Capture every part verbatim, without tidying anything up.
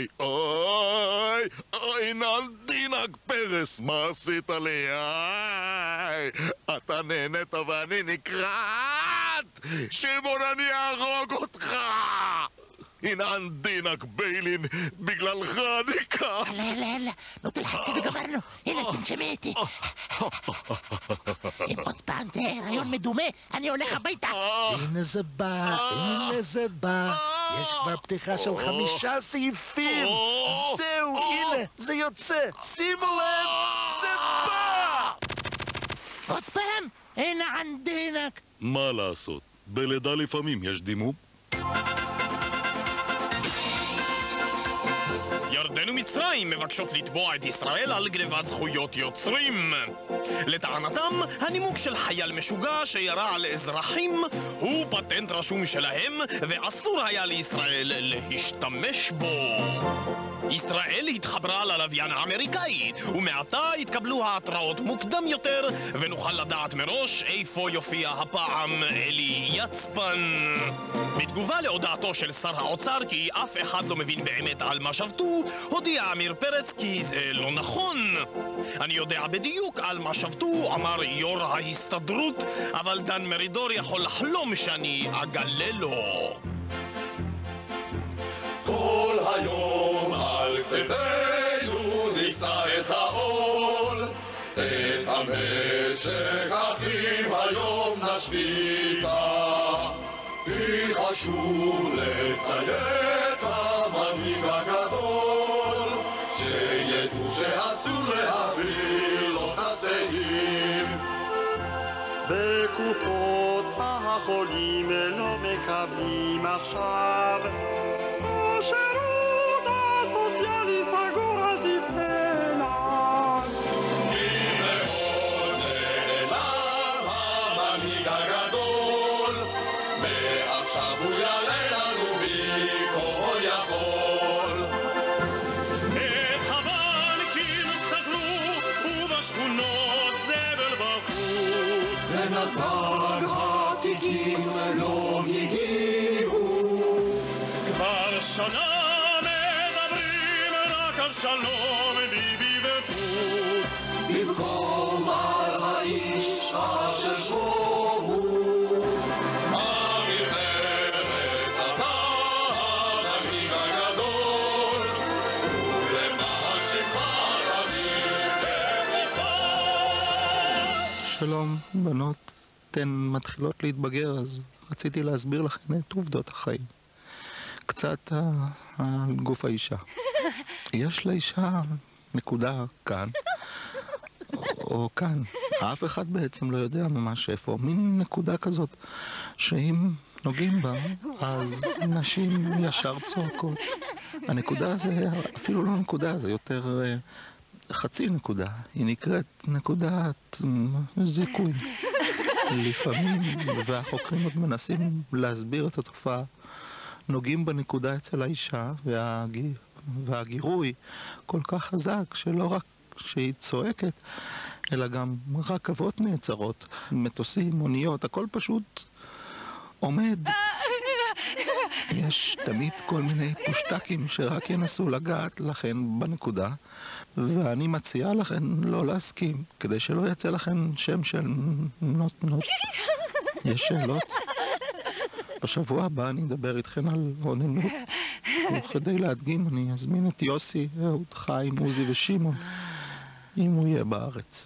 אוי, אוי, אוי, נדינק פרס, מה עשית לי? אוי, אתה נהנית ואני נקרעת! שמעון, אני אהרוג אותך! הנה אנדינק ביילין, בגללך אני כאן! לא, לא, לא, נו תלחצי וגמרנו, הנה תנשמי איתי. אם עוד פעם זה הריון מדומה, אני הולך הביתה. הנה זה בא, הנה זה בא, יש כבר פתיחה של חמישה סעיפים. זהו, הנה, זה יוצא, שימו לב, זה בא! עוד פעם, הנה אנדינק. מה לעשות? בלידה לפעמים יש דימום. ירדן ומצרים מבקשות לתבוע את ישראל על גנבת זכויות יוצרים. לטענתם, הנימוק של חייל משוגע שירה על אזרחים הוא פטנט רשום שלהם ואסור היה לישראל להשתמש בו. ישראל התחברה ללוויין האמריקאי, ומעתה התקבלו ההתראות מוקדם יותר ונוכל לדעת מראש איפה יופיע הפעם אלי יצפן. בתגובה להודעתו של שר האוצר כי אף אחד לא מבין באמת על מה שבתו, הודיע עמיר פרץ כי זה לא נכון. אני יודע בדיוק על מה שבתו, אמר יו"ר ההסתדרות, אבל דן מרידור יכול לחלום שאני אגלה לו. כל היום על כתפינו נישא את העול, את המשק אחים היום נשביתה, כי חשוב לציית המנהיג הגדול, שידעו שאסור להעביר לו את הסעיף. בקופות החולים לא מקבלים עכשיו, השירות הסוציאלי סגור על תפנה. כי מאוד נעלם המנהיג הגדול, מעכשיו הוא יעלה לנו מכל יכול. את הבנקים סגרו ובשכונות זבל בחוץ. זה נתן התיקים לא הגיעו, כבר שנה מדברים רק על שלום ביבי וחוץ. במקום על האיש אשר שמו הוא עמיר פרץ, אתה המנהיג הגדול, ולמען שמך תמיד ותפעל. שלום, בנות, אתן מתחילות להתבגר, אז רציתי להסביר לכם את עובדות החיים. קצת על גוף האישה. יש לאישה נקודה כאן, או כאן. אף אחד בעצם לא יודע ממש איפה. מין נקודה כזאת, שאם נוגעים בה, אז נשים ישר צועקות. הנקודה זה אפילו לא נקודה, זה יותר חצי נקודה. היא נקראת נקודת זיכוי. לפעמים, והחוקרים עוד מנסים להסביר את התופעה, נוגעים בנקודה אצל האישה, והגיר, והגירוי כל כך חזק שלא רק שהיא צועקת, אלא גם רכבות נעצרות, מטוסים, אוניות, הכל פשוט עומד. יש תמיד כל מיני פושטקים שרק ינסו לגעת לכן בנקודה, ואני מציעה לכן לא להסכים, כדי שלא יצא לכן שם של נוט נוט. יש שאלות? בשבוע הבא אני אדבר איתכן על אוננות, וכדי להדגים אני אזמין את יוסי, אהוד, חיים, עוזי ושמעון, אם הוא יהיה בארץ.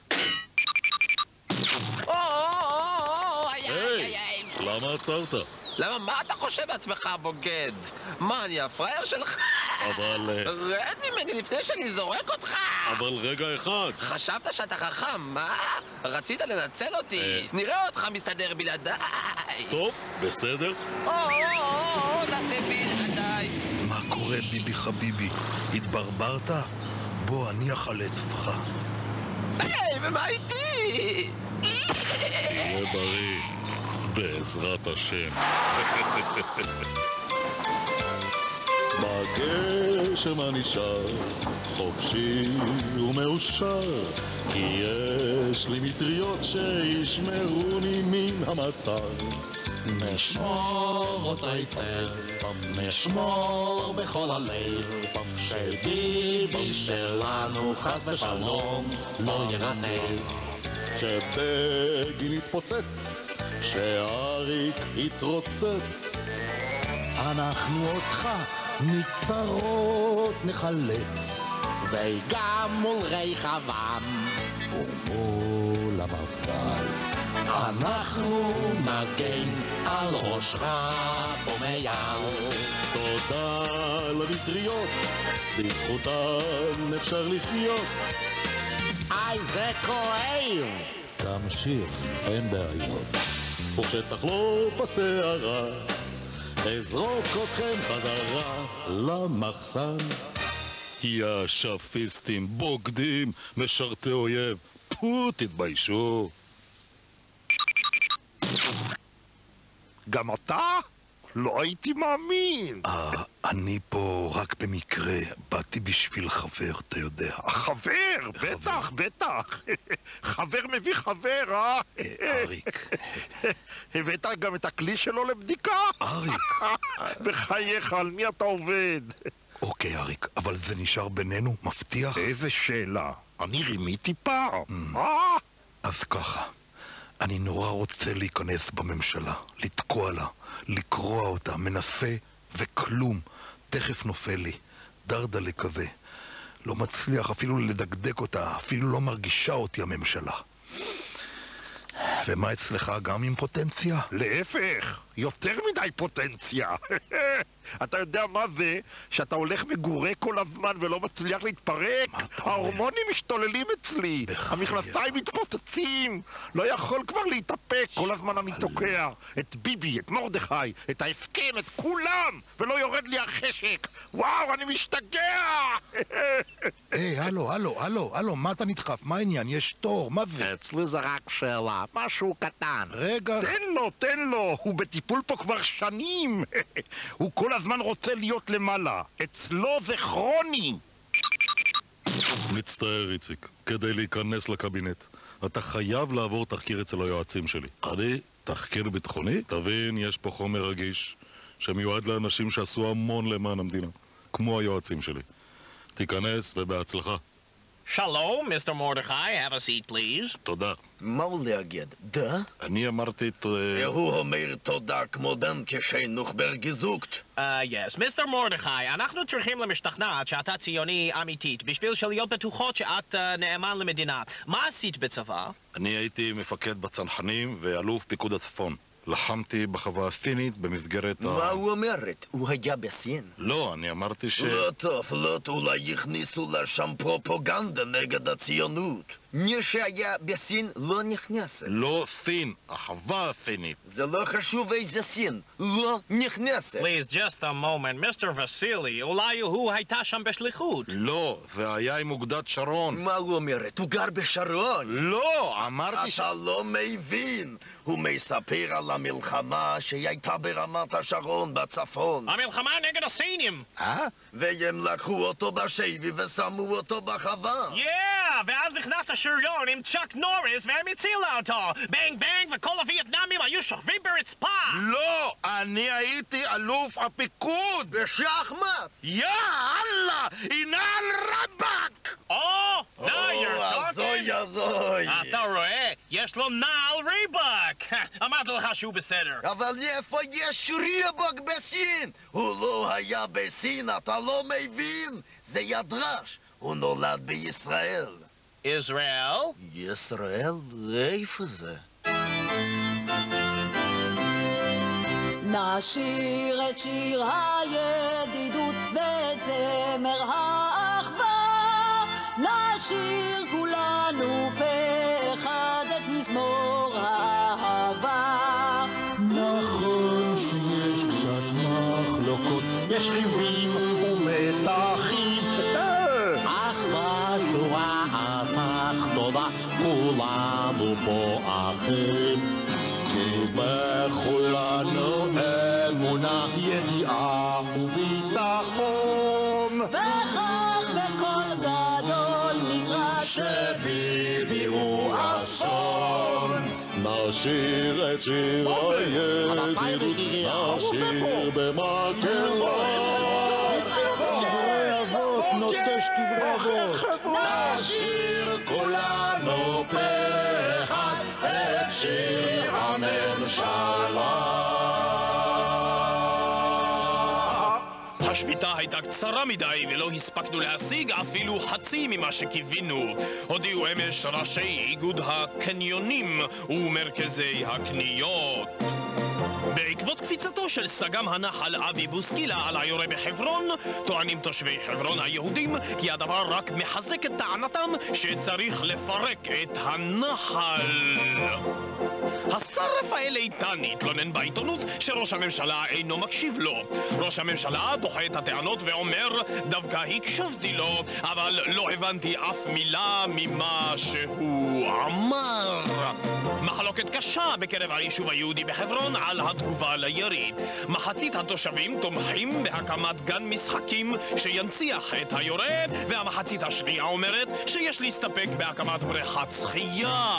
היי, למה עצרת? למה? מה אתה חושב בעצמך, בוגד? מה, אני הפראייר שלך? אבל... רד ממני לפני שאני זורק אותך! אבל רגע אחד. חשבת שאתה חכם, מה? רצית לנצל אותי? נראה אותך מסתדר בלעדיי! טוב, בסדר. או, או, או, או, תעשה בלעדיי! מה קורה, ביבי חביבי? התברברת? בוא, אני אחלט אותך. היי, ומה איתי? תהיה בריא, בעזרת השם. בגשם אני שר, חופשי ומאושר, כי יש לי מטריות שישמרוני מן המטר. נשמור אותה היטב, נשמור בכל הלב, שביבי שלנו חס ושלום לא ירנב. שבגין יתפוצץ, שאריק יתרוצץ, אנחנו אותך מצרות נחלץ, וגם מול רחבעם ומול המפד"ל אנחנו נגן על ראשך פומייל. תודה למטריות, בזכותן אפשר לחיות. איי זה כואב. תמשיך, אין בעיות. וכשתחלוף הסערה אזרוק אתכם חזרה למחסן. יא שפיסטים, בוגדים, משרתי אויב, פו, תתביישו. גם אתה? לא הייתי מאמין. אה, אני פה רק במקרה, באתי בשביל חבר, אתה יודע. חבר, בטח, בטח. חבר מביא חבר, אה? אריק. הבאת גם את הכלי שלו לבדיקה? אריק. בחייך, על מי אתה עובד? אוקיי, אריק, אבל זה נשאר בינינו, מבטיח? איזה שאלה. אני רימיתי פעם. אה? אז ככה. אני נורא רוצה להיכנס בממשלה, לתקוע לה, לקרוע אותה, מנסה וכלום. תכף נופל לי, דרדלה כזה. לא מצליח אפילו לדקדק אותה, אפילו לא מרגישה אותי הממשלה. ומה אצלך, גם עם פוטנציה? להפך, יותר מדי פוטנציה. אתה יודע מה זה? שאתה הולך מגורה כל הזמן ולא מצליח להתפרק? ההורמונים משתוללים אצלי, המכנסיים מתפוצצים, לא יכול כבר להתאפק, כל הזמן אני תוקע את ביבי, את מרדכי, את ההסכם, את כולם, ולא יורד לי החשק. וואו, אני משתגע! היי, הלו, הלו, הלו, הלו, מה אתה נדחף? מה העניין? יש תור, מה זה? אצלי זה רק שאלה, משהו קטן. רגע... תן לו, תן לו, הוא בטיפול פה כבר שנים. הוא כל הזמן רוצה להיות למעלה. אצלו זה כרוני. מצטער, איציק. כדי להיכנס לקבינט, אתה חייב לעבור תחקיר אצל היועצים שלי. אני, תחקיר ביטחוני? תבין, יש פה חומר רגיש שמיועד לאנשים שעשו המון למען המדינה, כמו היועצים שלי. תיכנס ובהצלחה. שלום, מיסטר מרדכי, have a seat please. תודה. מה הוא להגיד? דה? אני אמרתי... הוא אומר תודה כמו דם כשנוך ברגזוקט. אה, yes. מיסטר מרדכי, אנחנו צריכים למשתכנעת שאתה ציוני אמיתית בשביל שלהיות בטוחות שאת uh, נאמן למדינה. מה עשית בצבא? אני הייתי מפקד בצנחנים ואלוף פיקוד הצפון. לחמתי בחווה הסינית במסגרת ה... מה הוא אומרת? הוא היה בסין? לא, אני אמרתי ש... לא טוב, לא טוב, אולי יכניסו לשם פרופוגנדה נגד הציונות. מי שהיה בסין לא נכנס. לא סין, החווה הסינית. זה לא חשוב איזה סין, לא נכנס. Please, just a moment, מיסטר וסילי, אולי הוא הייתה שם בשליחות. לא, זה היה עם אוגדת שרון. מה הוא אומרת? הוא גר בשרון? לא, אמרתי ש... אתה לא מבין. הוא מספר על המלחמה שהייתה ברמת השרון בצפון. המלחמה נגד הסינים. אה? והם לקחו אותו בשבי ושמו אותו בחווה. Yeah, ואז נכנס השריון עם צ'אק נוריס והם הצילה אותו. בנג בנג וכל הווייטנאמים היו שוכבים ברצפה. לא, אני הייתי אלוף הפיקוד. בשחמט. יאללה, הנה על רבק. או, now you're הזוי הזוי. אתה רואה? יש לו נעל ריבק. אמרתי לך שהוא בסדר. אבל איפה יש ריבק בסין? הוא לא היה בסין, אתה לא מבין? זה ידרש. הוא נולד בישראל. ישראל? ישראל? איפה זה? נשיר את שיר הידידות ואת זמר האחווה, נשיר כולנו באחד את מזמור האהבה. נכון שיש קצת מחלוקות, יש ריבים ומתחים, אך בשורה התחתונה כולנו פה אחים. כי בכולנו אמונה, ידיעה וביטחון, וכך בקול גדול נקרא שביבי הוא אסון. נשיר את שיר הידידות, נשיר במקהלות, נשיר כולנו פה-אחד את שיר הממשלה. השביתה הייתה קצרה מדי ולא הספקנו להשיג אפילו חצי ממה שקיווינו. הודיעו אמש ראשי איגוד הקניונים ומרכזי הקניות. בעקבות קפיצתו של סג"ם הנחל אבי בוסקילה על היורה בחברון, טוענים תושבי חברון היהודים כי הדבר רק מחזק את טענתם שצריך לפרק את הנחל. השר רפאל איתן התלונן בעיתונות שראש הממשלה אינו מקשיב לו. ראש הממשלה דוחה את הטענות ואומר, דווקא הקשבתי לו, אבל לא הבנתי אף מילה ממה שהוא אמר. מחלוקת קשה בקרב היישוב היהודי בחברון על התגובה לירי. מחצית התושבים תומכים בהקמת גן משחקים שינציח את היורה, והמחצית השנייה אומרת שיש להסתפק בהקמת בריכת שחייה.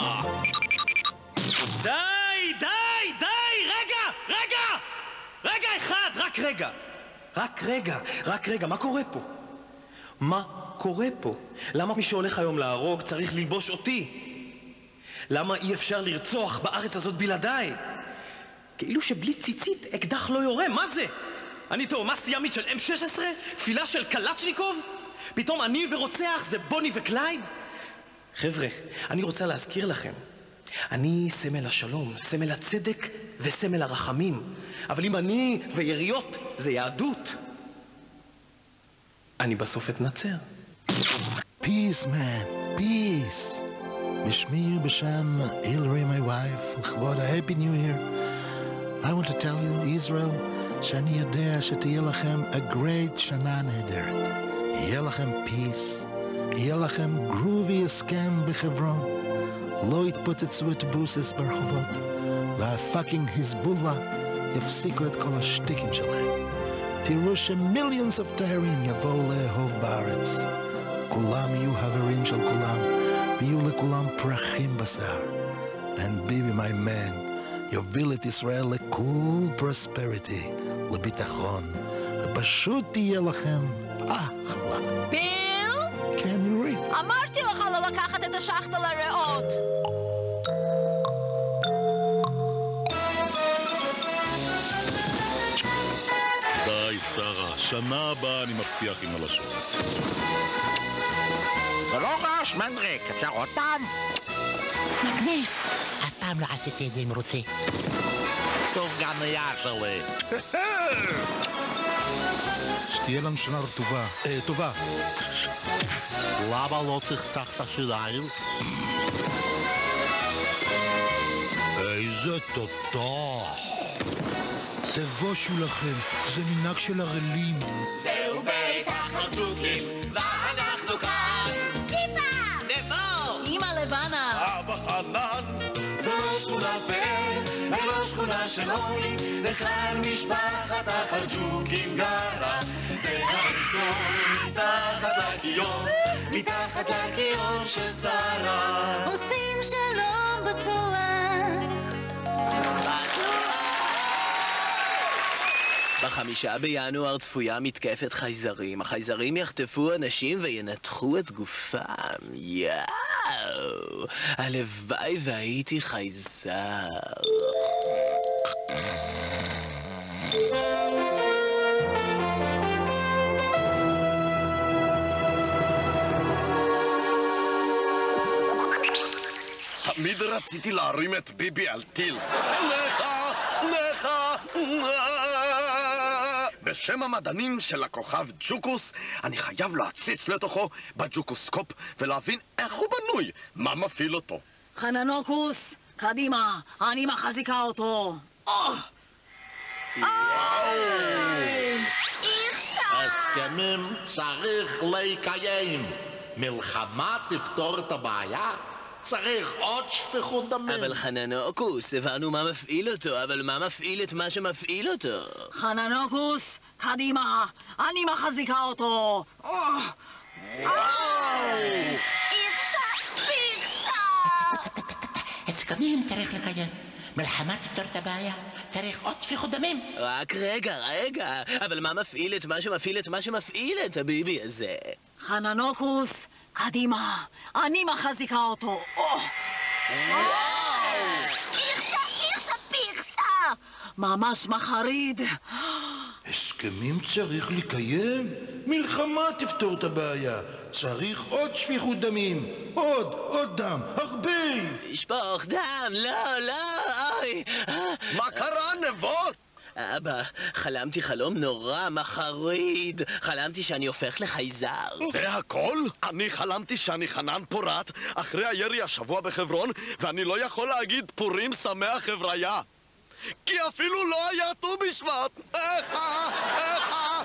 די, די, די, רגע, רגע! רגע אחד, רק רגע. רק רגע, רק רגע, מה קורה פה? מה קורה פה? למה מי שהולך היום להרוג צריך ללבוש אותי? למה אי אפשר לרצוח בארץ הזאת בלעדיי? כאילו שבלי ציצית אקדח לא יורה, מה זה? אני תאומה סיאמית של אם שש עשרה? תפילה של קלצ'ניקוב? פתאום אני ורוצח זה בוני וקלייד? חבר'ה, אני רוצה להזכיר לכם, אני סמל השלום, סמל הצדק וסמל הרחמים. אבל אם אני ויריות זה יהדות, אני בסוף אתנצר. Peace, man, peace. בשמי ובשם הילרי, my wife, לכבוד ה-Happy New Year. I want to tell you, Israel, שאני יודע שתהיה לכם a great שנה נהדרת. יהיה לכם peace, יהיה לכם groovy הסכם בחברון. לא יתפוצצו את בוסס ברחובות, והפאקינג היזבולה יפסיקו את כל השטיקים שלהם. תראו שמיליונס of תיירים יבואו לאהוב בארץ. כולם יהיו חברים של כולם, ויהיו לכולם פרחים בשר. And baby, my man, יוביל את ישראל לקול פרוספריטי, לביטחון, ופשוט תהיה לכם אחלה. ביל? כן, הילרי. אמרתי לך לא לקחת את השחטה לריאות. די, שרה, שנה הבאה אני מבטיח עם הלשון. זה לא רעש, מנדריק, אפשר עוד פעם? מגניב, אף פעם לא עשיתי את זה עם רוצה. סוף גניה שלי. שתהיה לנו שנה טובה. אה, טובה. למה לא תחתך את השיניים? איזה תותח. תבושו לכם, זה מנהג של הרלים. זהו בית החלטוקים, ואנחנו כאן. צ'יפה! נבו! אמא לבנה! אבא חנן! זו שכונה בן, ולא שכונה של עוני, וכאן משפחת החלטוקים גרה. זה האזור מתחת לכיור, מתחת לכיור של שרה. עושים שלום בטוח. בחמישה בינואר צפויה מתקפת חייזרים. החייזרים יחטפו אנשים וינתחו את גופם. יאו, הלוואי והייתי חייזר. תמיד רציתי להרים את ביבי על טיל. נחה, נחה, בשם המדענים של הכוכב ג'וקוס, אני חייב להציץ לתוכו בג'וקוסקופ ולהבין איך הוא בנוי, מה מפעיל אותו. חננוקוס, קדימה, אני מחזיקה אותו. הסכמים צריך לקיים. מלחמה תפתור את הבעיה? צריך עוד שפיכות דמים. אבל חננוקוס, הבנו מה מפעיל אותו, אבל מה מפעיל את מה שמפעיל אותו? חננוקוס, קדימה, אני מחזיקה אותו. הסכמים צריך לקיים. מלחמה תפתור את הבעיה. צריך עוד שפיכות דמים. רק רגע, רגע, אבל מה מפעיל את מה שמפעיל את מה שמפעיל את הביבי הזה? חננוקוס, קדימה, אני מחזיקה אותו. פירסה, פירסה, פירסה! ממש מחריד. הסכמים צריך לקיים? מלחמה תפתור את הבעיה. צריך עוד שפיכות דמים. עוד, עוד דם, הרבה. לשפוך דם, לא, לא, אוי. מה קרה, נבות? אבא, חלמתי חלום נורא מחריד. חלמתי שאני הופך לחייזר. זה הכל? אני חלמתי שאני חנן פורת אחרי הירי השבוע בחברון, ואני לא יכול להגיד פורים שמח חבריה. כי אפילו לא היה ט"ו בשבט. איכה, איכה,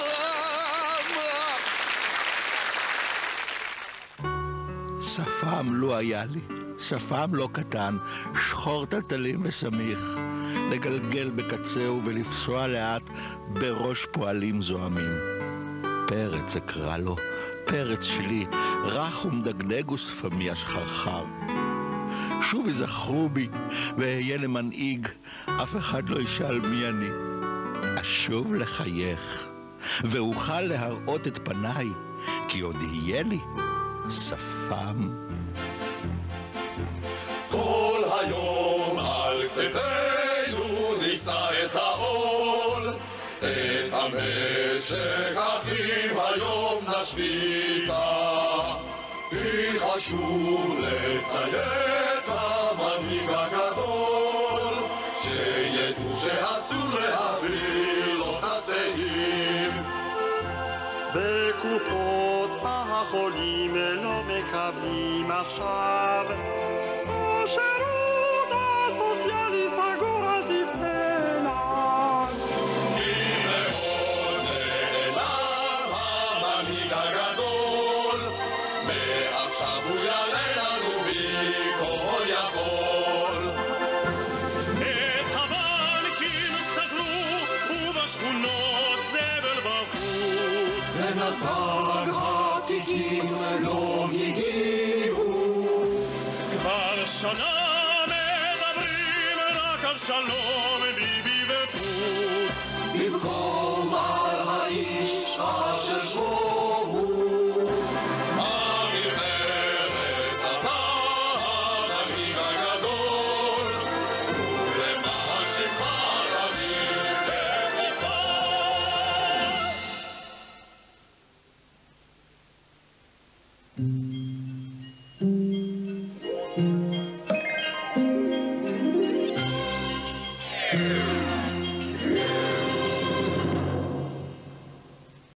שפם לא היה לי, שפם לא קטן, שחור טלטלים וסמיך, לגלגל בקצהו ולפסוע לאט בראש פועלים זוהמים. פרץ אקרא לו, פרץ שלי, רך ומדגדג ושפמי השחרחר. שוב יזכרו בי ואהיה למנהיג, אף אחד לא ישאל מי אני. אשוב לחייך ואוכל להראות את פניי, כי עוד יהיה לי שפם. כל היום על כתפינו נישא את העול, את המשק אחים היום נשביתה, כי חשוב לציית המנהיג הגדול, שידעו שאסור להביא לו את הסעיף. בקופות החולים לא מקבלים עכשיו, השירות הסוציאלי סגור, אל תפנה אליו. כי מאוד נעלם המנהיג הגדול, מעכשיו הוא יעלה לנו מכל יכול. את הבנקים סגרו ובשכונות זבל בחוץ. ונתן התיקים לא הגיעו. כבר שנה מדברים רק על שלום, ביבי וחוץ. במקום על האיש אשר שמו הוא עמיר פרץ, אתה המנהיג הגדול, ולמען שמך תמיד ותפעל. Thank you.